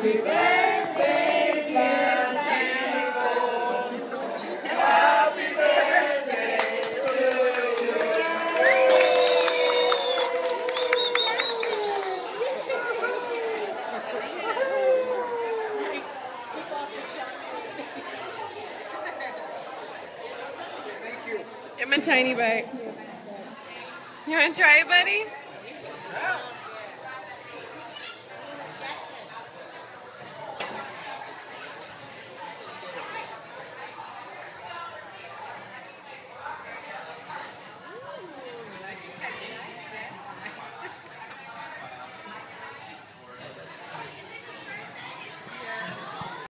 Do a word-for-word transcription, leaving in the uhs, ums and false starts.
Happy birthday, dear Jennifer. Happy birthday to you. Thank you. Give him a tiny bite. You want to try it, buddy?